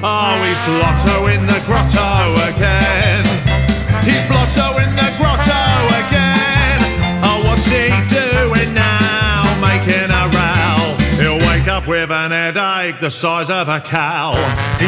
Oh, he's Blotto in the grotto again. He's Blotto in the grotto again. Oh, what's he doing now? Making a row. He'll wake up with an headache the size of a cow.